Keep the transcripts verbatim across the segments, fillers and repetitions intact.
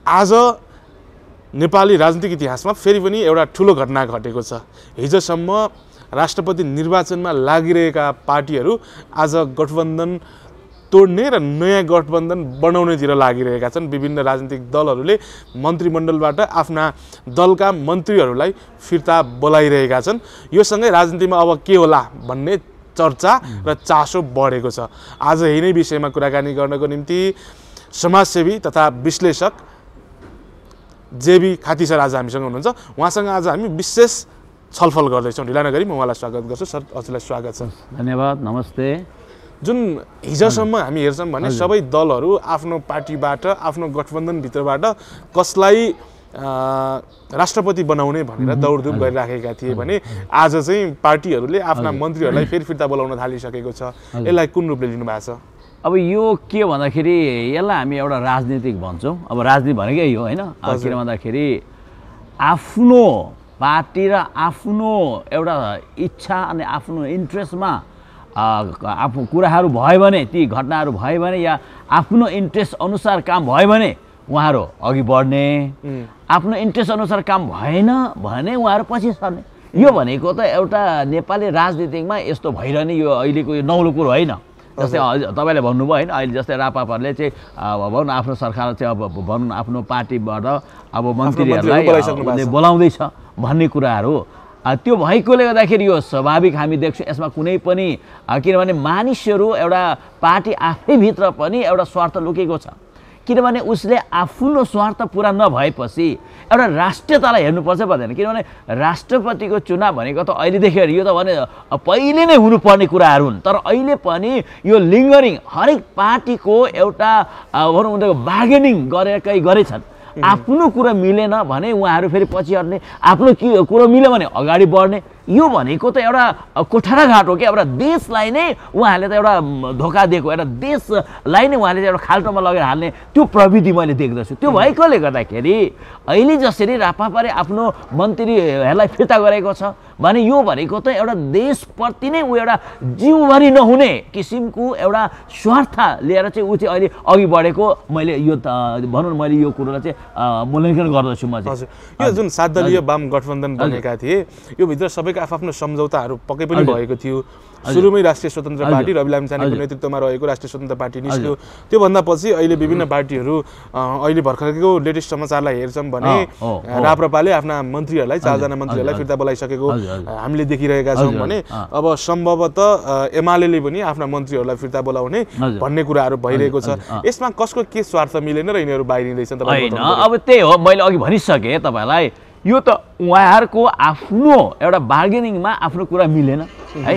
आज नेपाली राजनीतिक इतिहासमा फेरि पनि एउटा ठुलो घटना घटेको छ। हिजोसम्म राष्ट्रपति निर्वाचनमा लागिरहेका पार्टीहरू आज गठबन्धन तोड्ने र नयाँ गठबन्धन बनाउनेतिर लागिरहेका छन्। विभिन्न राजनीतिक दलहरूले मन्त्रीमण्डलबाट आफ्ना दलका मन्त्रीहरूलाई फिर्ता बोलाइरहेका छन्। यो सँगै राजनीतिमा अब के होला भन्ने चर्चा र चासो बढेको छ। आज यही नै विषयमा कुराकानी गर्नको निम्ति समाजसेवी तथा विश्लेषक जेबी खाती सर आज हामीसँग हुनुहुन्छ। उहाँसँग आज हामी विशेष छलफल गर्दैछौँ। ढिला नगरी म उहाँलाई स्वागत गर्छु। सर, हजुरलाई स्वागत छ। धन्यवाद, नमस्ते। जुन हिजोसम्म हामी हेर्छौँ भने सबै दलहरू आफ्नो पार्टीबाट आफ्नो गठबन्धनभित्रबाट कसलाई राष्ट्रपति बनाउने भनेर दौडधुप गरिराखेका थिए भने आज चाहिँ पार्टीहरूले आफ्ना मन्त्रीहरूलाई फेरि फिर्ता बोलाउन थालिसकेको छ। यसलाई कुन रूपले लिनुभएको छ? अब यो के भन्दाखेरि यसलाई हामी एउटा राजनीतिक भन्छौँ। अब राजनीति भनेकै यो होइन, किन भन्दाखेरि आफ्नो पार्टी र आफ्नो एउटा इच्छा अनि आफ्नो इन्ट्रेस्टमा आफ्नो कुराहरू भयो भने, ती घटनाहरू भयो भने या आफ्नो इन्ट्रेस्ट अनुसार काम भयो भने उहाँहरू अघि बढ्ने, आफ्नो इन्ट्रेस्ट अनुसार काम भएन भने उहाँहरू पछि सर्ने। यो भनेको त एउटा नेपाली राजनीतिमा यस्तो भइरहने यो अहिलेको यो नौलो कुरो होइन। जस्तै तपाईँले भन्नुभयो होइन, अहिले जस्तै रापापाहरूले चाहिँ भनौँ आफ्नो सरकार चाहिँ अब भनौँ आफ्नो पार्टीबाट अब मन्त्रीहरूलाई बोलाउँदैछ भन्ने कुराहरू त्यो भएकोले गर्दाखेरि यो स्वाभाविक हामी देख्छौँ। यसमा कुनै पनि किनभने मानिसहरू एउटा पार्टी आफैभित्र पनि एउटा स्वार्थ लुकेको छ। किनभने उसले आफ्नो स्वार्थ पुरा नभएपछि एउटा राष्ट्रियतालाई हेर्नुपर्छ पर्दैन। किनभने राष्ट्रपतिको चुनाव भनेको त अहिलेदेखि यो त भने पहिले नै हुनुपर्ने कुराहरू हुन्, तर अहिले पनि यो लिङ्गरिङ हरेक पार्टीको एउटा भनौँ उनीहरूको बार्गेनिङ गरेकै गरेछन्। आफ्नो कुरा मिलेन भने उहाँहरू फेरि पछि हट्ने, आफ्नो के कुरो मिल्यो भने अगाडि बढ्ने। यो भनेको त एउटा कोठाराघाट हो कि एउटा देशलाई नै उहाँहरूले त एउटा धोका दिएको, एउटा देशलाई नै उहाँले चाहिँ एउटा खाल्टोमा लगेर हाल्ने त्यो प्रविधि मैले देख्दछु। त्यो भएकोले गर्दाखेरि अहिले जसरी रापापाले आफ्नो मन्त्रीहरूलाई फिर्ता गरेको छ भने यो भनेको त एउटा देशप्रति नै ऊ एउटा जिउभरि नहुने किसिमको एउटा स्वार्थ लिएर चाहिँ ऊ चाहिँ अहिले अघि बढेको मैले यो भनौँ न मैले यो कुरोलाई चाहिँ मूल्याङ्कन गर्दछु म चाहिँ। यो जुन सात दलीय वाम गठबन्धन बनेका थिए यो भित्र सबैको आफ्नो सम्झौताहरू पक्कै पनि भएको थियो। सुरुमै राष्ट्रिय स्वतन्त्र पार्टी रवि लामिछानेको नेतृत्वमा रहेको राष्ट्रिय स्वतन्त्र पार्टी निस्क्यो। त्योभन्दा पछि अहिले विभिन्न पार्टीहरू अहिले भर्खरको लेटेस्ट समाचारलाई हेर्छौँ भने राप्रपाले आफ्ना मन्त्रीहरूलाई चारजना मन्त्रीहरूलाई फिर्ता बोलाइसकेको हामीले देखिरहेका छौँ भने अब सम्भवतः एमाले पनि आफ्ना मन्त्रीहरूलाई फिर्ता बोलाउने भन्ने कुराहरू भइरहेको छ। यसमा कसको के स्वार्थ मिलेन र यिनीहरू बाहिरिँदैछन्? अब त्यही हो, मैले अघि भनिसकेँ तपाईँलाई, यो त उहाँहरूको आफ्नो एउटा बार्गेनिङमा आफ्नो कुरा मिलेन है।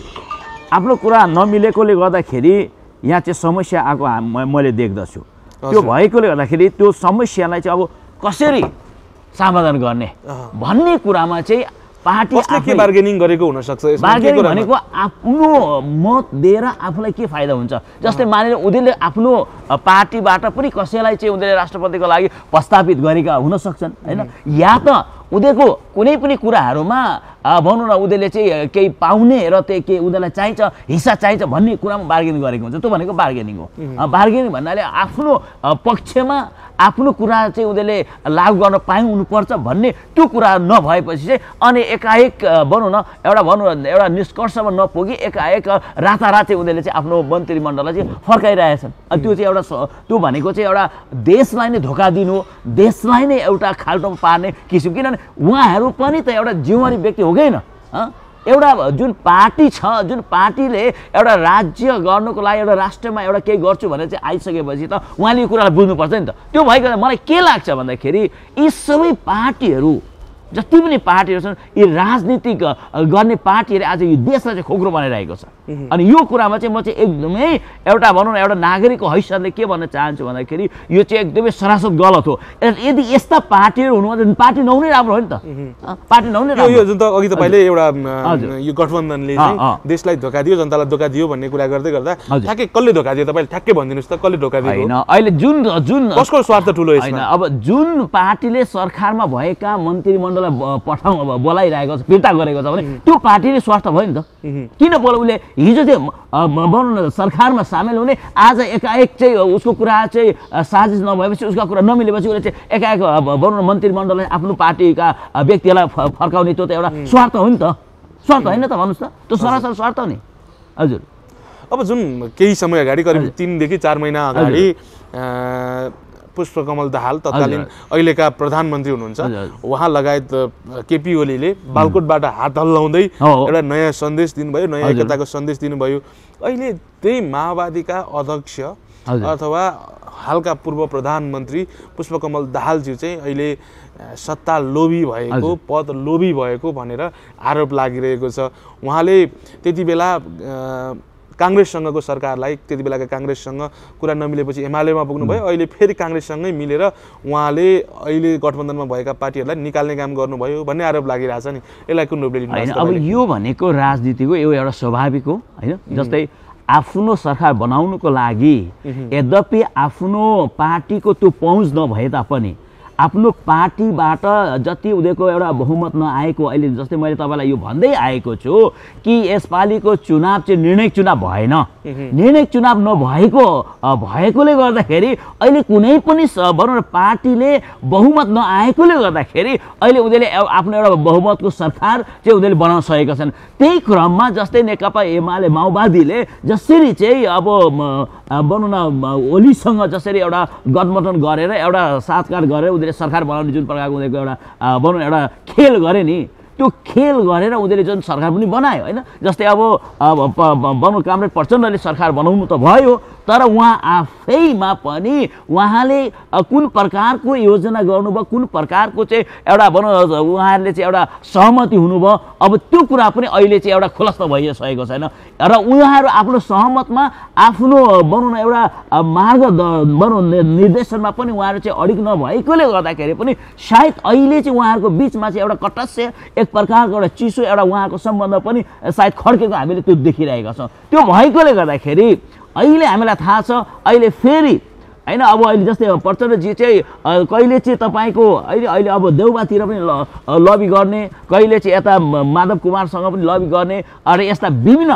आफ्नो कुरा नमिलेकोले गर्दाखेरि यहाँ चाहिँ समस्या आएको मैले देख्दछु। त्यो भएकोले गर्दाखेरि त्यो समस्यालाई चाहिँ अब कसरी समाधान गर्ने भन्ने कुरामा चाहिँ पार्टी के बार्गेनिङ गरेको हुन सक्छ? बार्गेनिङ भनेको आफ्नो मत दिएर आफूलाई के फाइदा हुन्छ। जस्तै मानेर उनीहरूले आफ्नो पार्टीबाट पनि कसैलाई चाहिँ उनीहरूले राष्ट्रपतिको लागि प्रस्तावित गरेका हुन सक्छन् होइन, या त उनीहरूको कुनै पनि कुराहरूमा भनौँ न उनीहरूले चाहिँ केही पाउने र त्यही केही उनीहरूलाई चाहिन्छ हिस्सा चाहिन्छ भन्ने कुरामा बार्गेनिङ गरेको हुन्छ। त्यो भनेको बार्गेनिङ हो। बार्गेनिङ भन्नाले आफ्नो पक्षमा आफ्नो कुरा चाहिँ उनीहरूले लागू गर्न पाउनुपर्छ भन्ने त्यो कुरा नभएपछि चाहिँ अनि एकाएक भनौँ न एउटा भनौँ एउटा निष्कर्षमा नपुगी एकाएक रातारात चाहिँ उनीहरूले चाहिँ आफ्नो मन्त्रीमण्डललाई चाहिँ फर्काइरहेछन्। अनि त्यो चाहिँ एउटा त्यो भनेको चाहिँ एउटा देशलाई नै धोका दिनु, देशलाई नै एउटा खाल्टोमा पार्ने किसिम। किनभने उहाँहरू पनि त एउटा जिम्मेवारी व्यक्ति हो कि होइन? एउटा जुन पार्टी छ, जुन पार्टीले एउटा राज्य गर्नुको लागि एउटा राष्ट्रमा एउटा केही गर्छु भनेर चाहिँ आइसकेपछि त उहाँले यो कुरालाई बुझ्नुपर्छ नि त। त्यो भएको मलाई के लाग्छ भन्दाखेरि यी सबै पार्टीहरू जति पनि पार्टीहरू छन् यी राजनीतिक गर्ने पार्टीहरूले आज यो देशलाई चाहिँ खोक्रो बनाइरहेको छ। अनि यो कुरामा चाहिँ म चाहिँ एकदमै एउटा भनौँ न एउटा नागरिकको हैसियतले के भन्न चाहन्छु भन्दाखेरि यो चाहिँ एकदमै सरासर गलत हो। यदि यस्ता पार्टीहरू हुनु पार्टी नहुने राम्रो हो नि त। पार्टी नहुने यो जुन त अघि तपाईँले एउटा यो गठबन्धनले देशलाई धोका दियो, जनतालाई धोका दियो भन्ने कुरा गर्दै गर्दा ठ्याक्कै कसले धोका दियो तपाईँले ठ्याक्कै भनिदिनुहोस् त, कसले धोका दियो? होइन अहिले जुन जुन कसको स्वार्थ ठुलो होइन, अब जुन पार्टीले सरकारमा भएका मन्त्रीमण्डललाई पठाउ बोलाइरहेको छ, फिर्ता गरेको छ भने त्यो पार्टीले स्वार्थ भयो नि त। किन बोला उसले हिजो त्यो भनौँ न सरकारमा सामेल हुने आज एकाएक चाहिँ उसको कुरा चाहिँ साजिस नभएपछि उसका कुरा नमिलेपछि उसले चाहिँ एकाएक भनौँ न मन्त्रीमण्डलले आफ्नो पार्टीका व्यक्तिलाई फर्काउने त्यो त एउटा स्वार्थ हो नि त स्वार्थ होइन त भन्नुहोस् त त्यो सरासर स्वार्थ हो नि हजुर अब जुन केही समय अगाडि करिब तीनदेखि चार महिना अगाडि पुष्पकमल दाहाल तत्कालीन अहिलेका प्रधानमन्त्री हुनुहुन्छ उहाँ लगायत केपी ओलीले बालकोटबाट हात हल्लाउँदै एउटा नयाँ सन्देश दिनुभयो नयाँ एकताको सन्देश दिनुभयो अहिले त्यही माओवादीका अध्यक्ष अथवा हालका पूर्व प्रधानमन्त्री पुष्पकमल दाहालज्यू चाहिँ अहिले सत्ता लोभी भएको पद लोभी भएको भनेर आरोप लागिरहेको छ उहाँले त्यति बेला काङ्ग्रेससँगको सरकारलाई त्यति बेलाका काङ्ग्रेससँग कुरा नमिलेपछि एमालेमा पुग्नुभयो अहिले फेरि काङ्ग्रेससँगै मिलेर उहाँले अहिले गठबन्धनमा भएका पार्टीहरूलाई निकाल्ने काम गर्नुभयो भन्ने आरोप लागिरहेछ नि यसलाई कुन रूपले लिनुहुन्छ अब यो भनेको राजनीतिको यो एउटा स्वाभाविक हो हैन जस्तै आफ्नो सरकार बनाउनुको लागि यद्यपि आफ्नो पार्टीको त्यो पहुँच नभए तापनि आफ्नो पार्टीबाट जति उनीहरूको एउटा बहुमत नआएको अहिले जस्तै मैले तपाईँलाई यो भन्दै आएको छु कि यसपालिको चुनाव चाहिँ निर्णायक चुनाव भएन निर्णायक चुनाव नभएको भएकोले गर्दाखेरि अहिले कुनै पनि भनौँ न पार्टीले बहुमत नआएकोले गर्दाखेरि अहिले उनीहरूले आफ्नो एउटा बहुमतको सरकार चाहिँ उनीहरूले बनाउन सकेका छन् त्यही क्रममा जस्तै नेकपा एमाले माओवादीले जसरी चाहिँ अब भनौँ न ओलीसँग जसरी एउटा गठबन्धन गरेर एउटा साथगाठ गरेर उनीहरूले सरकार बनाउने जुन प्रकारको उनीहरूको एउटा भनौँ एउटा खेल गरे नि त्यो खेल गरेर उनीहरूले जुन सरकार पनि बनायो होइन जस्तै अब भनौँ कामरेड प्रचण्डले सरकार बनाउनु त भयो तर उहाँ आफैमा पनि उहाँले कुन प्रकारको योजना गर्नुभयो कुन प्रकारको चाहिँ एउटा भनौँ उहाँहरूले चाहिँ एउटा सहमति हुनुभयो अब त्यो कुरा पनि अहिले चाहिँ एउटा खुलस्त भइसकेको छैन र उहाँहरू आफ्नो सहमतमा आफ्नो भनौँ न एउटा मार्ग भनौँ निर्देशनमा पनि उहाँहरू चाहिँ अडिग नभएकोले गर्दाखेरि पनि सायद अहिले चाहिँ उहाँहरूको बिचमा चाहिँ एउटा कटस्य एक प्रकारको एउटा चिसो एउटा उहाँको सम्बन्ध पनि सायद खड्केको हामीले त्यो देखिरहेका छौँ त्यो भएकोले गर्दाखेरि अहिले हामीलाई थाहा छ अहिले फेरि हैन अब अहिले जस्तै प्रचण्डजी चाहिँ कहिले चाहिँ तपाईँको अहिले अहिले अब देउबातिर पनि लबी गर्ने कहिले चाहिँ यता माधव कुमारसँग पनि लबी गर्ने अरे यस्ता विभिन्न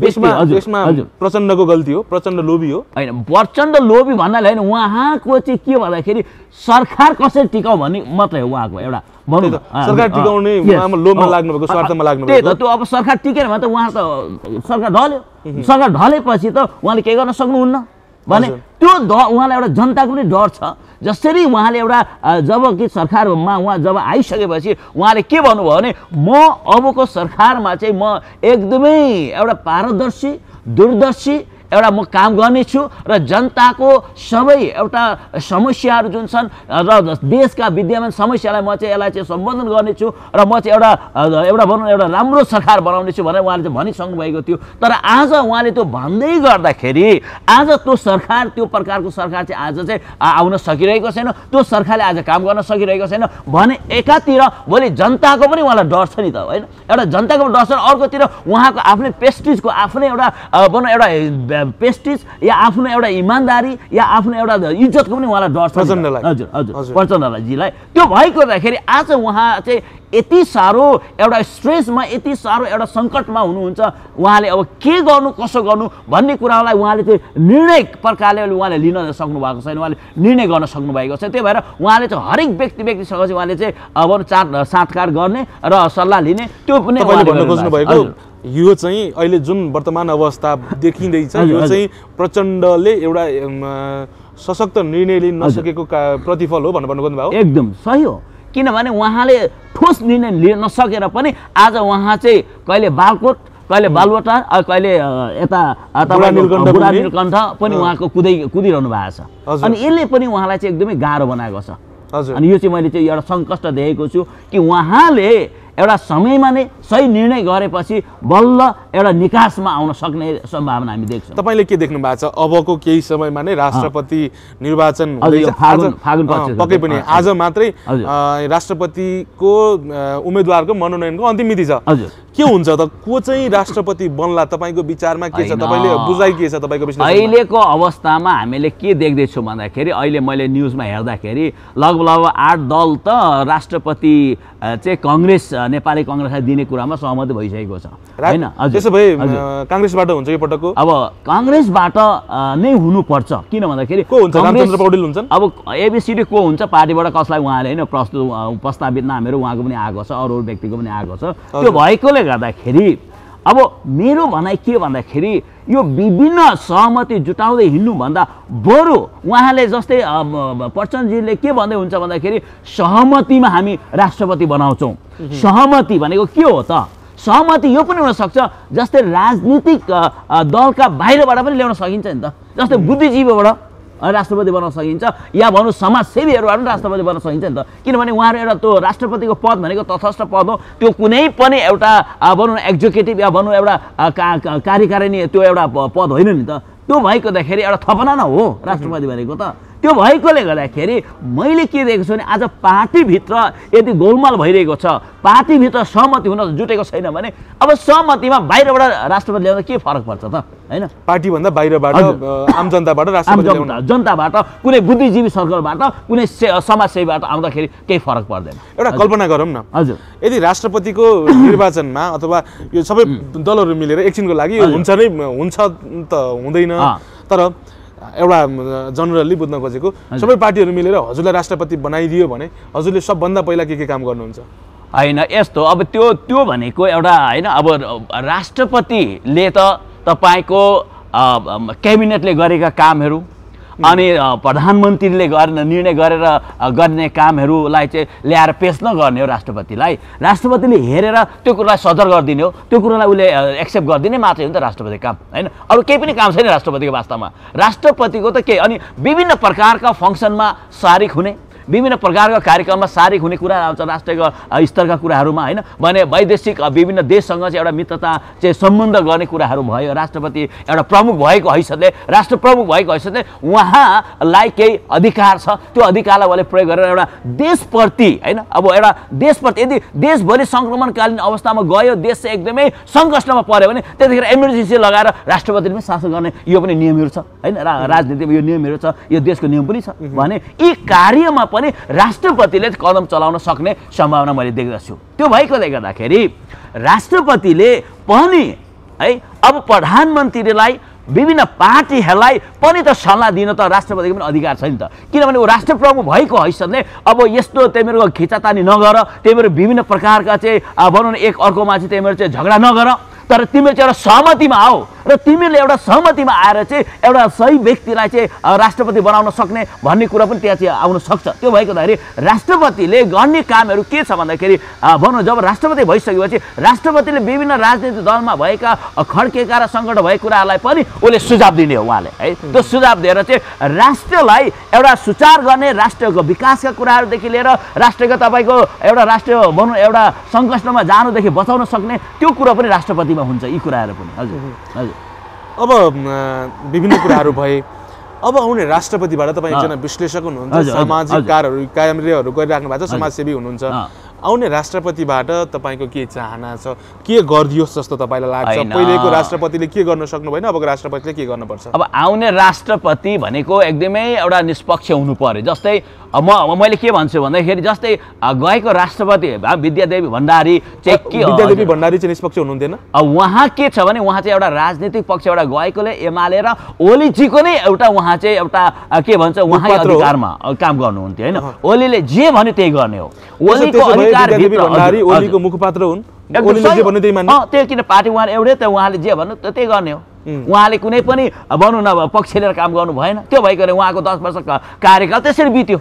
प्रचण्डको गल्ती हो प्रचण्ड लोभी हो होइन प्रचण्ड लोभी भन्नाले होइन उहाँको चाहिँ के भन्दाखेरि सरकार कसरी टिकाउ भन्ने मात्रै हो उहाँको एउटा भनौँ सरकार टिकाउने लोभमा लाग्नुभएको स्वार्थमा लाग्नुभएको त्यो अब सरकार टिकेन भने त उहाँ त सरकार ढल्यो सरकार ढलेपछि त उहाँले केही गर्न सक्नुहुन्न भने त्यो उहाँलाई एउटा जनताको पनि डर छ जसरी उहाँले एउटा जब कि सरकारमा उहाँ जब आइसकेपछि उहाँले के भन्नुभयो भने म अबको सरकारमा चाहिँ म एकदमै एउटा पारदर्शी दूरदर्शी एउटा म काम गर्नेछु र जनताको सबै एउटा समस्याहरू जुन छन् र देशका विद्यमान समस्यालाई म चाहिँ यसलाई चाहिँ सम्बोधन गर्नेछु र म चाहिँ एउटा एउटा भनौँ एउटा राम्रो सरकार बनाउनेछु भनेर उहाँले चाहिँ भनिसक्नु भएको थियो तर आज उहाँले त्यो भन्दै गर्दाखेरि आज त्यो सरकार त्यो प्रकारको सरकार चाहिँ आज चाहिँ आउन सकिरहेको छैन त्यो सरकारले आज काम गर्न सकिरहेको छैन भने एकातिर भोलि जनताको पनि उहाँलाई डर छ नि त होइन एउटा जनताको डर छ अर्कोतिर उहाँको आफ्नै प्रेस्टिजको आफ्नै एउटा भनौँ एउटा पेस्टिज या आफ्नो एउटा इमान्दारी या आफ्नो एउटा इज्जतको पनि उहाँलाई डर छ प्रचण्डलाई हजुर हजुर प्रचण्डलाईजीलाई त्यो भएको हुँदाखेरि आज उहाँ चाहिँ यति साह्रो एउटा स्ट्रेसमा यति साह्रो एउटा सङ्कटमा हुनुहुन्छ उहाँले अब के गर्नु कसो गर्नु भन्ने कुरालाई उहाँले चाहिँ निर्णय प्रकारले उहाँले लिन सक्नु भएको छैन उहाँले निर्णय गर्न सक्नु भएको छ त्यही भएर उहाँले चाहिँ हरेक व्यक्ति व्यक्तिसँग चाहिँ उहाँले चाहिँ अब चाट साटकाट गर्ने र सल्लाह लिने त्यो पनि भन्नु खोज्नु भएको यो चाहिँ अहिले जुन वर्तमान अवस्था देखिँदैछ यो चाहिँ प्रचण्डले एउटा सशक्त निर्णय लिन नसकेको प्रतिफल हो भनेर भन्नु खोज्नुभयो एकदम सही हो किनभने उहाँले ठोस निर्णय लिन नसकेर पनि आज उहाँ चाहिँ कहिले बालकोट कहिले बालुवाटार कहिले यता बुढा नीलकण्ठ पनि उहाँको कुदै कुदिरहनु भएको छ अनि यसले पनि उहाँलाई चाहिँ एकदमै गाह्रो बनाएको छ अनि यो चाहिँ मैले चाहिँ एउटा सङ्कष्ट देखेको छु कि उहाँले एउटा समयमा नै सही निर्णय गरेपछि बल्ल एउटा निकासमा आउन सक्ने सम्भावना हामी देख्छौँ तपाईँले के देख्नु भएको छ अबको केही समयमा नै राष्ट्रपति निर्वाचन पक्कै पनि आज मात्रै राष्ट्रपतिको उम्मेदवारको मनोनयनको अन्तिम मिति छ के हुन्छ त को चाहिँ राष्ट्रपति बन्ला तपाईको विचारमा के छ तपाईले बुझाइ के छ तपाईको विश्लेषण अहिलेको अवस्थामा हामीले के देख्दैछौँ भन्दाखेरि अहिले मैले न्युजमा हेर्दाखेरि लगभग आठ दल त राष्ट्रपति चाहिँ कांग्रेस नेपाली कांग्रेसलाई दिने कुरामा सहमति भइसकेको छ हैन त्यसो भए कांग्रेसबाट हुन्छ यो पटकको अब कांग्रेसबाट नै हुनुपर्छ किन भन्दाखेरि को हुन्छ रामचन्द्र पौडेल हुन्छन् अब एबीसीडी को हुन्छ पार्टीबाट कसलाई उहाँले हैन प्रस्तुत प्रस्तावित नामहरू उहाँको पनि आएको छ अरू व्यक्तिको पनि आएको छ त्यो भएकोले गर्दाखेरि अब मेरो भनाइ के भन्दाखेरि यो विभिन्न सहमति जुटाउँदै हिँड्नुभन्दा बरु उहाँले जस्तै प्रचण्डजीले के भन्दै हुन्छ भन्दाखेरि सहमतिमा हामी राष्ट्रपति बनाउँछौँ सहमति भनेको के हो त सहमति यो पनि हुनसक्छ जस्तै राजनीतिक दलका बाहिरबाट पनि ल्याउन सकिन्छ नि त जस्तै बुद्धिजीवीबाट राष्ट्रपति बनाउन सकिन्छ या भनौँ समाजसेवीहरूबाट पनि राष्ट्रपति बनाउन सकिन्छ नि त किनभने उहाँहरू एउटा त्यो राष्ट्रपतिको पद भनेको तटस्थ पद हो त्यो कुनै पनि एउटा भनौँ न एक्जिक्युटिभ या भनौँ एउटा कार्यकारिणी त्यो एउटा पद होइन नि त त्यो भएकोदाखेरि एउटा थपना न हो राष्ट्रपति भनेको त त्यो भएकोले गर्दाखेरि मैले के देखेको छु भने आज पार्टीभित्र यदि गोलमाल भइरहेको छ पार्टीभित्र सहमति हुन जुटेको छैन भने अब सहमतिमा बाहिरबाट राष्ट्रपति ल्याउँदा के फरक पर्छ त हैन पार्टी भन्दा बाहिरबाट आम जनताबाट राष्ट्रपति ल्याउन जनताबाट कुनै बुद्धिजीवी सर्कलबाट कुनै समाजसेवीबाट आउँदाखेरि केही फरक पर्दैन एउटा कल्पना गरौँ न हजुर यदि राष्ट्रपतिको निर्वाचनमा अथवा यो सबै दलहरू मिलेर एकछिनको लागि हुन्छ नै हुन्छ त हुँदैन तर एउटा जनरली बुझ्न खोजेको सबै पार्टीहरू मिलेर हजुरलाई राष्ट्रपति बनाइदियो भने हजुरले सबभन्दा पहिला के के काम गर्नुहुन्छ हैन यस्तो अब त्यो त्यो भनेको एउटा हैन अब राष्ट्रपतिले त तपाईको क्याबिनेटले गरेका कामहरू अनि प्रधानमन्त्रीले गर्ने निर्णय गरेर गर्ने कामहरूलाई चाहिँ ल्याएर पेश नगर्ने हो राष्ट्रपतिलाई राष्ट्रपतिले हेरेर त्यो कुरालाई सदर गरिदिने हो त्यो कुरालाई उसले एक्सेप्ट गरिदिने मात्रै हो नि त राष्ट्रपतिको काम हैन अरू केही पनि काम छैन राष्ट्रपतिको वास्तवमा राष्ट्रपतिको त के अनि विभिन्न प्रकारका फङ्सनमा सारिक हुने विभिन्न प्रकारका कार्यक्रममा सारिक हुने कुरा आउँछ राष्ट्रिय स्तरका कुराहरूमा हैन भने वैदेशिक विभिन्न देशसँग चाहिँ एउटा मित्रता चाहिँ सम्बन्ध गर्ने कुराहरू भयो राष्ट्रपति एउटा प्रमुख भएको हैसियतले राष्ट्र प्रमुख भएको हैसियतले उहाँलाई केही अधिकार छ त्यो अधिकारलाई उहाँले प्रयोग गरेर एउटा देशप्रति हैन अब एउटा देशप्रति यदि देशभरि सङ्क्रमणकालीन अवस्थामा गयो देश चाहिँ एकदमै सङ्कष्टमा पर्यो भने त्यतिखेर इमर्जेन्सी लगाएर राष्ट्रपतिले पनि शासन गर्ने यो पनि नियमहरू छ हैन राजनीतिमा यो नियमहरू छ यो देशको नियम पनि छ भने यी कार्यमा पनि राष्ट्रपतिले कदम चलाउन सक्ने सम्भावना मैले देख्दछु त्यो भएकोले गर्दाखेरि राष्ट्रपतिले पनि है अब प्रधानमन्त्रीलाई विभिन्न पार्टीहरूलाई पनि त सल्लाह दिन त राष्ट्रपतिको पनि अधिकार छ नि त किनभने ऊ राष्ट्र प्रमुख भएको हैसियतले अब यस्तो तिमीहरूको खिचातानी नगर तिमीहरू विभिन्न प्रकारका चाहिँ भनौँ न एक अर्कोमा चाहिँ तिमीहरू चाहिँ झगडा नगर तर तिमीहरू चाहिँ एउटा सहमतिमा आऊ र तिमीहरूले एउटा सहमतिमा आएर चाहिँ एउटा सही व्यक्तिलाई चाहिँ राष्ट्रपति बनाउन सक्ने भन्ने कुरा पनि त्यहाँ चाहिँ आउन सक्छ त्यो भएको हुँदाखेरि राष्ट्रपतिले गर्ने कामहरू के छ भन्दाखेरि भनौँ जब राष्ट्रपति भइसकेपछि राष्ट्रपतिले विभिन्न राजनीतिक दलमा भएका खड्केका र सङ्कट भएको कुराहरूलाई पनि उसले सुझाव दिने हो उहाँले है त्यो सुझाव दिएर चाहिँ राष्ट्रलाई एउटा सुचार गर्ने राष्ट्रको विकासका कुराहरूदेखि लिएर राष्ट्रको तपाईँको एउटा राष्ट्र भनौँ एउटा सङ्कष्टमा जानुदेखि बचाउन सक्ने त्यो कुरा पनि राष्ट्रपतिमा हुन्छ यी कुराहरू पनि हजुर हजुर अब विभिन्न कुराहरू भए अब आउने राष्ट्रपतिबाट तपाईँ एकजना विश्लेषक हुनुहुन्छ सामाजिक कार्यहरू कार्यहरू गरिराख्नु भएको छ समाजसेवी हुनुहुन्छ आउने राष्ट्रपतिबाट तपाईँको के चाहना छ के गरिदियोस् जस्तो तपाईँलाई लाग्छ पहिलेको राष्ट्रपतिले के गर्न सक्नु भएन अबको राष्ट्रपतिले के गर्नुपर्छ अब आउने राष्ट्रपति भनेको एकदमै एउटा निष्पक्ष हुनु पर्यो जस्तै म मैले के भन्छु भन्दाखेरि जस्तै गएको राष्ट्रपति विद्यादेवी भण्डारी चाहिँ के विद्यादेवी भण्डारी चाहिँ निष्पक्ष हुनुहुन्थेन उहाँ के छ भने उहाँ चाहिँ एउटा राजनीतिक पक्षबाट गएकोले एमाले र ओलीजीको नै एउटा उहाँ चाहिँ एउटा के भन्छ उहाँ अधिकारमा काम गर्नुहुन्थ्यो हैन ओलीले जे भन्यो त्यही गर्ने हो ओलीको अधिकार भण्डारी ओलीको मुखपात्र हुन् ओलीले जे भन्यो त्यही मान्ने अ त्यो किन पार्टी उहाँले एउटै त उहाँले जे भन्नु त्यही गर्ने हो उहाँले कुनै पनि भनौँ न पक्ष लिएर काम गर्नु भएन त्यो भइकन उहाँको दस वर्ष कार्यकाल त्यसरी बित्यो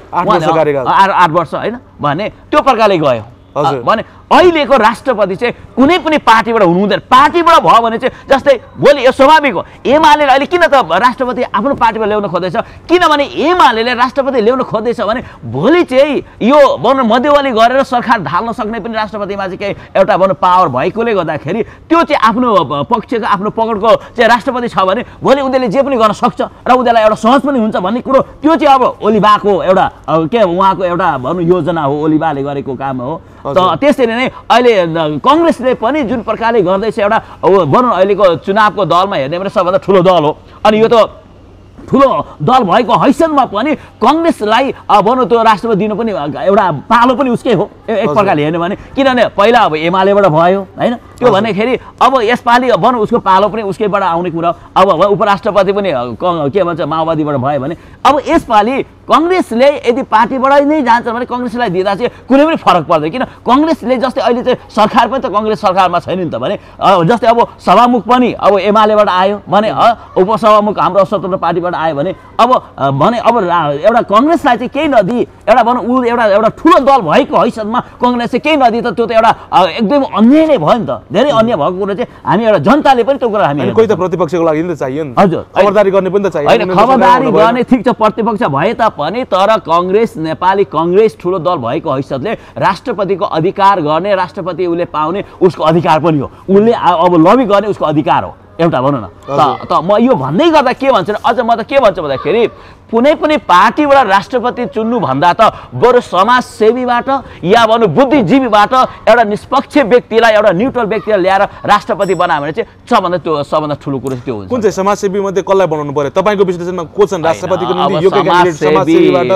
आठ वर्ष होइन भने त्यो प्रकारले गयो भने अहिलेको राष्ट्रपति चाहिँ कुनै पनि पार्टीबाट हुनु हुँदैन पार्टीबाट भयो भने चाहिँ जस्तै भोलि यो स्वाभाविक हो एमाले अहिले किन त राष्ट्रपति आफ्नो पार्टीमा ल्याउन खोज्दैछ किनभने एमाले राष्ट्रपति ल्याउन खोज्दैछ भने भोलि चाहिँ यो भनौँ मध्यवाली गरेर सरकार ढाल्न सक्ने पनि राष्ट्रपतिमा चाहिँ केही एउटा भनौँ पावर भएकोले गर्दाखेरि त्यो चाहिँ आफ्नो पक्षको आफ्नो पकडको चाहिँ राष्ट्रपति छ भने भोलि उनीहरूले जे पनि गर्न सक्छ र उनीहरूलाई एउटा सहज पनि हुन्छ भन्ने कुरो त्यो चाहिँ अब ओलीबाको एउटा के उहाँको एउटा भनौँ योजना हो ओलीबाले गरेको काम हो त त्यसरी नै नै अहिले कङ्ग्रेसले पनि जुन प्रकारले गर्दैछ एउटा भनौँ अहिलेको चुनावको दलमा हेर्ने भने सबभन्दा ठुलो दल हो अनि यो त ठुलो दल भएको हैसियतमा पनि कङ्ग्रेसलाई भनौँ त्यो राष्ट्रपति दिनु पनि एउटा पालो पनि उसकै हो एक प्रकारले हेर्ने भने किनभने पहिला अब एमालेबाट भयो होइन त्यो भन्दाखेरि अब यसपालि भनौँ उसको पालो पनि उसकैबाट आउने कुरा अब उपराष्ट्रपति पनि के भन्छ माओवादीबाट भयो भने अब यसपालि कङ्ग्रेसले यदि पार्टीबाट नै जान्छ भने कङ्ग्रेसलाई दिँदा चाहिँ कुनै पनि फरक पर्दैन किन कङ्ग्रेसले जस्तै अहिले चाहिँ सरकार पनि त कङ्ग्रेस सरकारमा छैन नि त भने जस्तै अब सभामुख पनि अब एमालेबाट आयो भने उपसभामुख हाम्रो स्वतन्त्र पार्टीबाट आयो भने अब भने अब एउटा कङ्ग्रेसलाई चाहिँ केही नदिई एउटा भनौँ ऊ एउटा एउटा ठुलो दल भएको हैसियतमा कङ्ग्रेस चाहिँ केही नदिई त त्यो त एउटा एकदम अन्याय नै भयो नि त धेरै अन्याय भएको कुरा चाहिँ हामी एउटा जनताले पनि त्यो कुरा हामी कोही त प्रतिपक्षको लागि नि त चाहियो नि हजुर खबरदारी गर्ने पनि त चाहियो होइन खबरदारी गर्ने ठिक छ प्रतिपक्ष भए तापनि तर कङ्ग्रेस नेपाली कङ्ग्रेस ठुलो दल भएको हैसियतले राष्ट्रपतिको अधिकार गर्ने राष्ट्रपति उसले पाउने उसको अधिकार पनि हो उसले अब लबी गर्ने उसको अधिकार हो एउटा भनौँ न त म यो भन्दै गर्दा के भन्छु अझ म त के भन्छु भन्दाखेरि कुनै पनि पार्टीबाट राष्ट्रपति चुन्नु भन्दा त बरु समाजसेवीबाट या भनौँ बुद्धिजीवीबाट एउटा निष्पक्ष व्यक्तिलाई एउटा न्युट्रल व्यक्तिलाई ल्याएर राष्ट्रपति बनायो भने चाहिँ सबभन्दा त्यो सबभन्दा ठुलो कुरो त्यो हुन्छ कुन चाहिँ समाजसेवी मध्ये कसलाई बनाउनु पर्यो तपाईँको विश्लेषणमा को छन् राष्ट्रपतिको निम्ति योग्य क्यान्डिडेट समाजसेवीबाट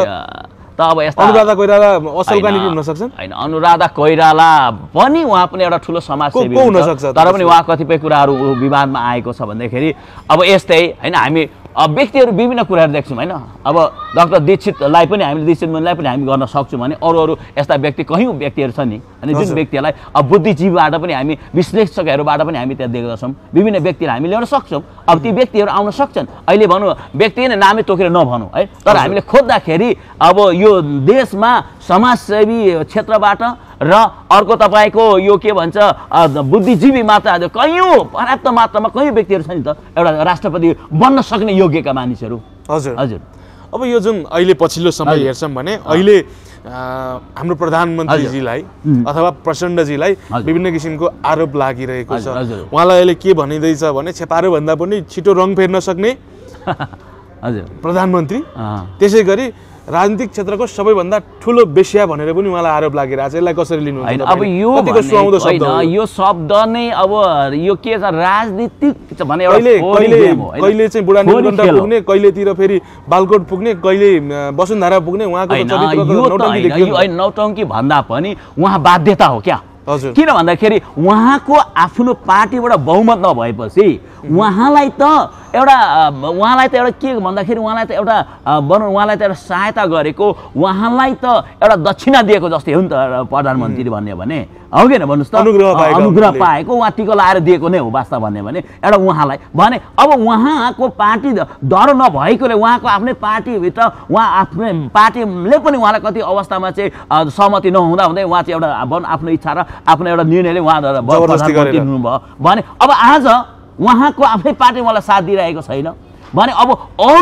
त अब यस्ता अनुराधा कोइराला असल क्यान्डिडेट हुन सक्छन् हैन अनुराधा कोइराला पनि उहाँ पनि एउटा ठुलो समाजसेवी हुन सक्छ तर पनि उहाँ कतिपय कुराहरू विवादमा आएको छ भन्दाखेरि अब यस्तै हैन हामी अब व्यक्तिहरू विभिन्न कुराहरू देख्छौँ होइन अब डाक्टर दीक्षितलाई पनि हामीले दीक्षित मुनिलाई पनि हामी गर्न सक्छौँ भने अरू अरू यस्ता व्यक्ति कयौँ व्यक्तिहरू छन् नि अनि जुन व्यक्तिहरूलाई अब बुद्धिजीवीबाट पनि हामी विश्लेषकहरूबाट पनि हामी त्यहाँ देख्दछौँ विभिन्न व्यक्तिलाई हामी ल्याउन सक्छौँ अब ती व्यक्तिहरू आउन सक्छन् अहिले भनौँ व्यक्ति नै नामै तोकेर नभनौँ है तर हामीले खोज्दाखेरि अब यो देशमा समाजसेवी क्षेत्रबाट र अर्को तपाईँको यो के भन्छ बुद्धिजीवी मात्र कयौँ पर्याप्त मात्रामा कयौँ व्यक्तिहरू छन् नि त एउटा राष्ट्रपति बन्न सक्ने योग्यका मानिसहरू हजुर हजुर अब यो जुन अहिले पछिल्लो समय हेर्छौँ भने अहिले हाम्रो प्रधानमन्त्रीजीलाई अथवा प्रचण्डजीलाई विभिन्न किसिमको आरोप लागिरहेको छ उहाँलाई अहिले के भनिँदैछ भने छेपारो भन्दा पनि छिटो रङ फेर्न सक्ने हजुर प्रधानमन्त्री त्यसै गरी राजनीतिक क्षेत्रको सबैभन्दा ठुलो बेस्या भनेर पनि उहाँलाई आरोप लागिरहेछ यसलाई कसरी लिनुहुन्छ अब यो होइन यो शब्द नै अब यो के छ राजनीतिक भने कहिले कहिले कहिले चाहिँ बुढा नीलकण्ठ पुग्ने कहिलेतिर फेरि बालकोट पुग्ने कहिले वसुन्धरा पुग्ने उहाँको चरित्र नौटङ्की भन्दा पनि उहाँ बाध्यता हो क्या किन भन्दाखेरि उहाँको आफ्नो पार्टीबाट बहुमत नभएपछि उहाँलाई त एउटा उहाँलाई त एउटा के भन्दाखेरि उहाँलाई त एउटा भनौँ उहाँलाई त एउटा सहायता गरेको उहाँलाई त एउटा दक्षिणा दिएको जस्तै हो नि त प्रधानमन्त्री भन्यो भने हो कि भन्नुहोस् त अनुग्रह पाएको उहाँ टिको लाएर दिएको नै हो वास्तव भन्यो भने एउटा उहाँलाई भने अब उहाँको पार्टी डर नभएकोले उहाँको आफ्नै पार्टीभित्र उहाँ आफ्नै पार्टीले पनि उहाँलाई कति अवस्थामा चाहिँ सहमति नहुँदा हुँदै उहाँ चाहिँ एउटा भनौँ आफ्नो इच्छा र आफ्नो एउटा निर्णयले उहाँ प्रधानमन्त्री हुनुभयो भने अब आज उहाँको आफ्नै पार्टी मलाई साथ दिइरहेको छैन भने अब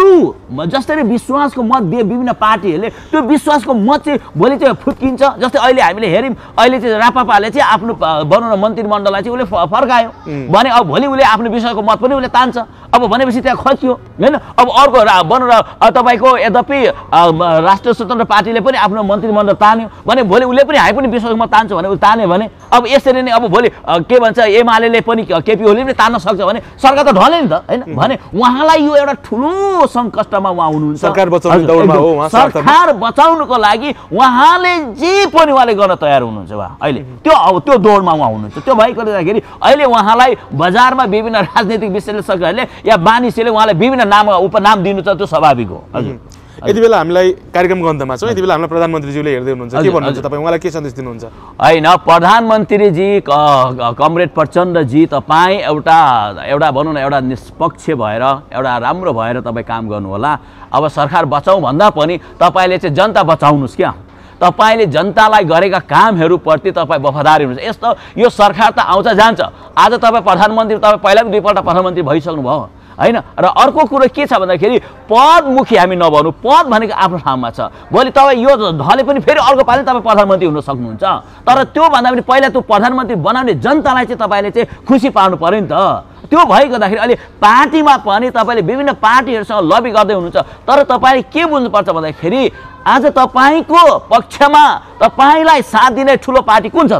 अरू जसरी विश्वासको मत दिए विभिन्न पार्टीहरूले त्यो विश्वासको मत चाहिँ भोलि चाहिँ फुत्किन्छ जस्तै अहिले हामीले हेऱ्यौँ अहिले चाहिँ रापापाले चाहिँ आफ्नो भनौँ न मन्त्रीमण्डललाई चाहिँ उसले फर्कायो भने अब भोलि उसले आफ्नो विश्वासको मत पनि उसले तान्छ अब भनेपछि त्यहाँ खस्यो होइन अब अर्को भनौँ न तपाईँको यद्यपि राष्ट्रिय स्वतन्त्र पार्टीले पनि आफ्नो मन्त्रीमण्डल तान्यो भने भोलि उसले पनि हामी पनि विश्वासको मत तान्छ भने उसले तान्यो भने अब यसरी नै अब भोलि के भन्छ एमाले पनि केपी ओलीले पनि तान्न सक्छ भने सरकार त ढले नि त होइन भने उहाँलाई यो एउटा ठुलो सङ्कष्टमा उहाँ हुनुहुन्छ सरकार बचाउने दौडमा हो उहाँ सरकार बचाउनुको लागि उहाँले जे पनि उहाँले गर्न तयार हुनुहुन्छ उहाँ अहिले त्यो अब त्यो दौडमा उहाँ हुनुहुन्छ त्यो भएकोले गर्दाखेरि अहिले उहाँलाई बजारमा विभिन्न राजनीतिक विश्लेषकहरूले या मानिसले उहाँलाई विभिन्न नाम उपनाम दिनु छ त्यो स्वाभाविक हो हजुर यति बेला हामीलाई कार्यक्रमको अन्तमा छौँ यति बेला हामीलाई प्रधानमन्त्रीज्यूले हेर्दै हुनुहुन्छ के भन्नुहुन्छ तपाईँ उहाँलाई के सन्देश दिनुहुन्छ होइन प्रधानमन्त्रीजी कमरेड प्रचण्डजी तपाईँ एउटा एउटा भनौँ न एउटा निष्पक्ष भएर एउटा राम्रो भएर तपाईँ काम गर्नुहोला अब सरकार बचाउँ भन्दा पनि तपाईँले चाहिँ जनता बचाउनुहोस् क्या तपाईँले जनतालाई गरेका कामहरूप्रति तपाईँ वफादारी हुनुहुन्छ यस्तो यो सरकार त आउँछ जान्छ आज तपाईँ प्रधानमन्त्री तपाईँ पहिला पनि दुईपल्ट प्रधानमन्त्री भइसक्नु भयो होइन र अर्को कुरो के छ भन्दाखेरि पदमुखी हामी नभनौँ पद भनेको आफ्नो ठाउँमा छ भोलि तपाईँ यो ढले पनि फेरि अर्को पालि तपाईँ प्रधानमन्त्री हुन सक्नुहुन्छ तर त्योभन्दा पनि पहिला त्यो प्रधानमन्त्री बनाउने जनतालाई चाहिँ तपाईँले चाहिँ खुसी पार्नु पऱ्यो नि त त्यो भएको हुँदाखेरि अहिले पार्टीमा पनि तपाईँले विभिन्न पार्टीहरूसँग लबी गर्दै हुनुहुन्छ तर तपाईँले के बुझ्नुपर्छ भन्दाखेरि आज तपाईँको पक्षमा तपाईँलाई साथ दिने ठुलो पार्टी कुन छ त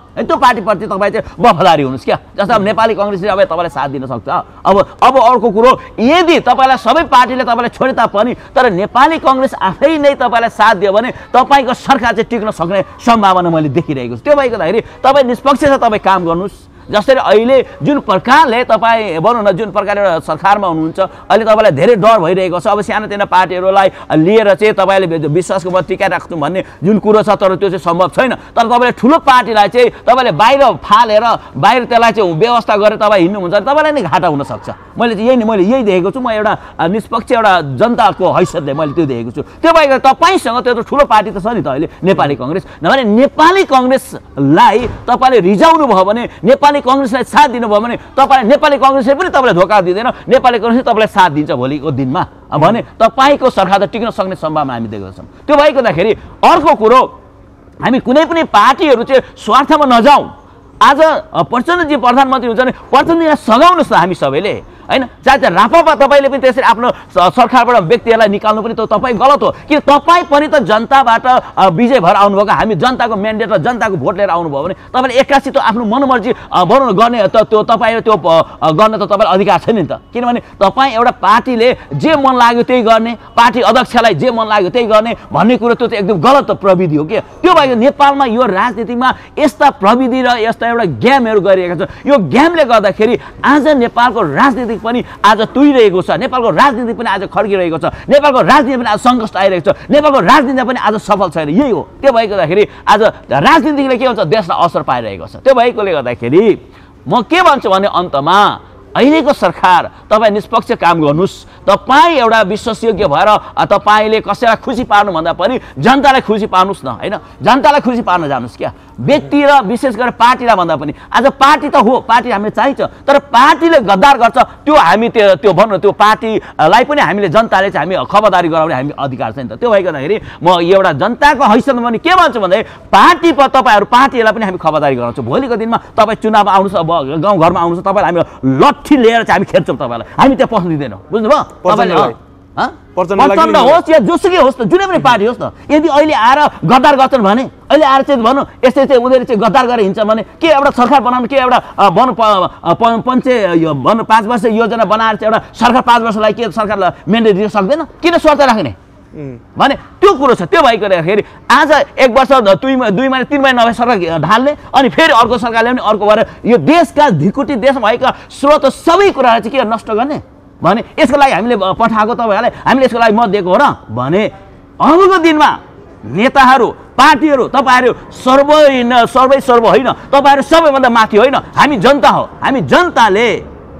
है त्यो पार्टीप्रति तपाईँ चाहिँ वफादारी हुनुहोस् क्या। जस्तो अब नेपाली कङ्ग्रेसले अब तपाईँलाई साथ दिन सक्छ। अब अब अर्को कुरो, यदि तपाईँलाई सबै पार्टीले तपाईँलाई छोडे तापनि तर नेपाली कङ्ग्रेस आफै नै तपाईँलाई साथ दियो भने तपाईँको सरकार चाहिँ टिक्न सक्ने सम्भावना मैले देखिरहेको छु। त्यो भएको हुँदाखेरि तपाईँ निष्पक्ष छ, तपाईँ काम गर्नुहोस्। जसरी अहिले जुन प्रकारले तपाईँ भनौँ न जुन प्रकारले एउटा सरकारमा हुनुहुन्छ अहिले तपाईँलाई धेरै डर भइरहेको छ। अब सानोतिनो पार्टीहरूलाई लिएर चाहिँ तपाईँले विश्वासको मत टिकाइराख्नु भन्ने जुन कुरो छ तर त्यो चाहिँ सम्भव छैन। तर तपाईँले ठुलो पार्टीलाई चाहिँ तपाईँले बाहिर फालेर बाहिर त्यसलाई चाहिँ व्यवस्था गरेर तपाईँ हिँड्नुहुन्छ भने तपाईँलाई नै घाटा हुनसक्छ। मैले चाहिँ यही मैले यही देखेको छु। म एउटा निष्पक्ष एउटा जनताको हैसियतले मैले त्यो देखेको छु। त्यो भएर तपाईँसँग त्यो ठुलो पार्टी त छ नि त अहिले नेपाली कङ्ग्रेस। नभए नेपाली कङ्ग्रेसलाई तपाईँले रिजाउनु भयो भने, नेपाली कङ्ग्रेसलाई साथ दिनुभयो भने तपाईँलाई नेपाली कङ्ग्रेसले पनि तपाईँलाई धोका दिँदैन, नेपाली कङ्ग्रेसले तपाईँलाई साथ दिन्छ भोलिको दिनमा भने तपाईँको सरकार त टिक्न सक्ने सम्भावना हामी देख्दछौँ। त्यो भएको हुँदाखेरि अर्को कुरो, हामी कुनै पनि पार्टीहरू चाहिँ स्वार्थमा नजाउँ। आज प्रचण्डजी प्रधानमन्त्री हुन्छ भने प्रचण्डजीलाई सघाउनुहोस् न हामी सबैले, होइन? चाहे चाहिँ राप्रपा तपाईँले पनि त्यसरी आफ्नो सरकारबाट व्यक्तिहरूलाई निकाल्नु पनि त तपाईँ गलत हो। कि तपाईँ पनि त जनताबाट विजय भएर आउनुभएको, हामी जनताको म्यान्डेट र जनताको भोट लिएर आउनुभयो भने तपाईँले एक्कासी त आफ्नो मनमर्जी भनौँ न गर्ने त त्यो तपाईँ त्यो गर्न त तपाईँलाई अधिकार छैन नि त। किनभने तपाईँ एउटा पार्टीले जे मन लाग्यो त्यही गर्ने, पार्टी अध्यक्षलाई जे मन लाग्यो त्यही गर्ने भन्ने कुरो त्यो चाहिँ एकदम गलत प्रविधि हो कि। त्यो भएको नेपालमा यो राजनीतिमा यस्ता प्रविधि र यस्ता एउटा गेमहरू गरिरहेका छ। यो गेमले गर्दाखेरि आज नेपालको राजनीति पनि आज तुइरहेको छ, नेपालको राजनीति पनि आज खड्किरहेको छ, नेपालको राजनीति पनि आज सङ्कष्ट आइरहेको छ, नेपालको राजनीति पनि आज सफल छैन। यही हो। त्यो भएको हुँदाखेरि आज राजनीतिले के हुन्छ, देशलाई असर पाइरहेको छ। त्यो भएकोले गर्दाखेरि म के भन्छु भने अन्तमा अहिलेको सरकार तपाईँ निष्पक्ष काम गर्नुहोस्। तपाईँ एउटा विश्वासयोग्य भएर तपाईँले कसैलाई खुसी पार्नु भन्दा पनि जनतालाई खुसी पार्नुहोस् न, होइन? जनतालाई खुसी पार्न जानुहोस् क्या। व्यक्ति र विशेष गरेर पार्टीलाई भन्दा पनि आज पार्टी त हो, पार्टी हामीले चाहिन्छ, तर पार्टीले गद्दार गर्छ त्यो हामी त्यो त्यो भन्नु त्यो पार्टीलाई पनि हामीले जनताले चाहिँ हामी खबरदारी गराउने हामी अधिकार छ नि त। त्यो भएको हुँदाखेरि म एउटा जनताको हैसियतमा पनि के भन्छु भन्दाखेरि पार्टी पर तपाईँहरू पार्टीलाई पनि हामी खबरदारी गराउँछौँ। भोलिको दिनमा तपाईँ चुनावमा आउनुहोस्, अब गाउँघरमा आउनुहोस्, तपाईँलाई हामी लट्ठी लिएर चाहिँ हामी खेल्छौँ तपाईँलाई, हामी त्यहाँ पस्नु दिँदैनौँ। बुझ्नुभयो? तपाईँले प्रचण्ड होस् या जोसुकै होस् न, जुनै पनि पार्टी होस् न, यदि अहिले आएर गद्दार गर्छन् भने, अहिले आएर चाहिँ भनौँ यस्तै चाहिँ उनीहरू चाहिँ गद्दार गरेर हिँड्छ भने के एउटा सरकार बनाउनु, के एउटा भनौँ पञ्चे यो भनौँ पाँच वर्ष योजना बनाएर चाहिँ एउटा सरकार पाँच वर्षलाई के सरकारलाई म्यान्डेट दिन सक्दैन? किन स्वार्थ राख्ने भने त्यो कुरो छ। त्यो भएको हुँदाखेरि आज एक वर्ष दुई दुई महिना तिन महिना नभए सरकार ढाल्ने अनि फेरि अर्को सरकार ल्याउने, अर्को भएर यो देशका धिकुटी देशमा भएका स्रोत सबै कुराहरू चाहिँ के नष्ट गर्ने भने यसको लागि हामीले पठाएको तपाईँहरूलाई हामीले यसको लागि मत दिएको हो र भने अबको दिनमा नेताहरू पार्टीहरू तपाईँहरू सर्वै सर्वै सर्व होइन, तपाईँहरू सबैभन्दा माथि होइन, हामी जनता हो। हामी जनताले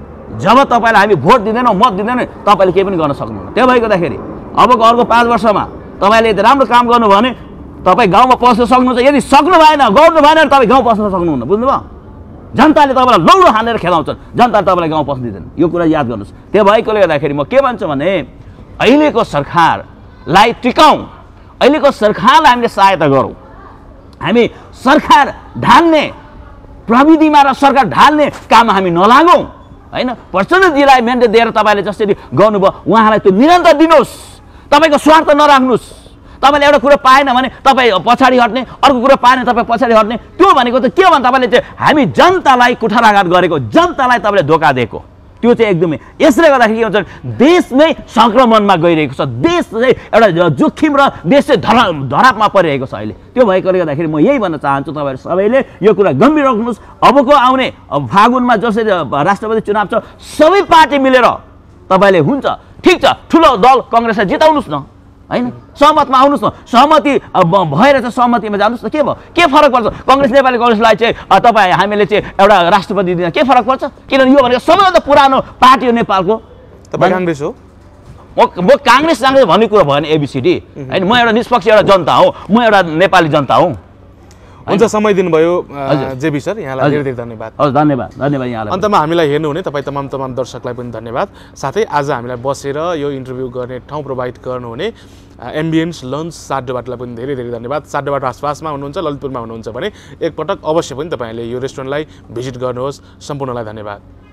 जब तपाईँलाई हामी भोट दिँदैनौँ, मत दिँदैनौँ, तपाईँले केही पनि गर्न सक्नुहुन्न। त्यो भएको हुँदाखेरि अबको अर्को पाँच वर्षमा तपाईँले राम्रो काम गर्नु भने तपाईँ गाउँमा पस्न सक्नुहुन्छ। यदि सक्नु भएन, गर्नु भएन भने तपाईँ गाउँ पस्न सक्नुहुन्न। बुझ्नुभयो? जनताले तपाईँलाई लौडो हानेर खेलाउँछन्, जनताले तपाईँलाई गाउँ पस्न दिँदैन। यो कुरा याद गर्नुहोस्। त्यो भएकोले गर्दाखेरि म के भन्छु भने अहिलेको सरकारलाई टिकाउँ, अहिलेको सरकारलाई हामीले सहायता गरौँ। हामी सरकार ढाल्ने प्रविधिमा र सरकार ढाल्ने काममा हामी नलागौँ, होइन? प्रचण्डजीलाई म्यान्डेट दिएर तपाईँले जसरी गर्नुभयो उहाँलाई त्यो निरन्तर दिनुहोस्, तपाईँको स्वार्थ नराख्नुहोस्। तपाईँले एउटा कुरो पाएन भने तपाईँ पछाडि हट्ने, अर्को कुरो पाएन तपाईँ पछाडि हट्ने, त्यो भनेको चाहिँ के भने तपाईँले चाहिँ हामी जनतालाई कुठाराघात गरेको, जनतालाई तपाईँले धोका दिएको, त्यो चाहिँ एकदमै। यसले गर्दाखेरि के हुन्छ देश नै सङ्क्रमणमा गइरहेको छ, देश चाहिँ एउटा जोखिम र देश चाहिँ धरा धरापमा परिरहेको छ अहिले। त्यो भएकोले गर्दाखेरि म यही भन्न चाहन्छु तपाईँहरू सबैले यो कुरा गम्भीर राख्नुहोस्। अबको आउने फागुनमा जसरी राष्ट्रपति चुनाव छ सबै पार्टी मिलेर तपाईँले हुन्छ ठिक छ ठुलो दल कङ्ग्रेसलाई जिताउनुहोस् न, होइन? सहमतमा आउनुहोस् न, सहमति भएर चाहिँ सहमतिमा जानुहोस् न। के भयो, के फरक पर्छ? कङ्ग्रेस नेपाली कङ्ग्रेसलाई चाहिँ तपाईँ हामीले चाहिँ एउटा राष्ट्रपति दिन के फरक पर्छ? किनभने यो भनेको सबैभन्दा पुरानो पार्टी हो नेपालको। तपाईँ काङ्ग्रेस हो, म म काङ्ग्रेस काङ्ग्रेस भन्ने कुरो भएन एबिसिडी, होइन? म एउटा निष्पक्ष एउटा जनता हो, म एउटा नेपाली जनता हो। हुन्छ, समय दिनुभयो जेबी सर, यहाँलाई धेरै धेरै धन्यवाद। हजुर, धन्यवाद धन्यवाद यहाँलाई। अन्तमा हामीलाई हेर्नुहुने तपाईँ तमाम तमाम दर्शकलाई पनि धन्यवाद। साथै आज हामीलाई बसेर यो इन्टरभ्यू गर्ने ठाउँ प्रोभाइड गर्नुहुने एम्बियन्स लन्च साड्डोबाटलाई पनि धेरै धेरै धन्यवाद। साड्डोबाट आसपासमा हुनुहुन्छ, ललितपुरमा हुनुहुन्छ भने एकपटक अवश्य पनि तपाईँहरूले यो रेस्टुरेन्टलाई भिजिट गर्नुहोस्। सम्पूर्णलाई धन्यवाद।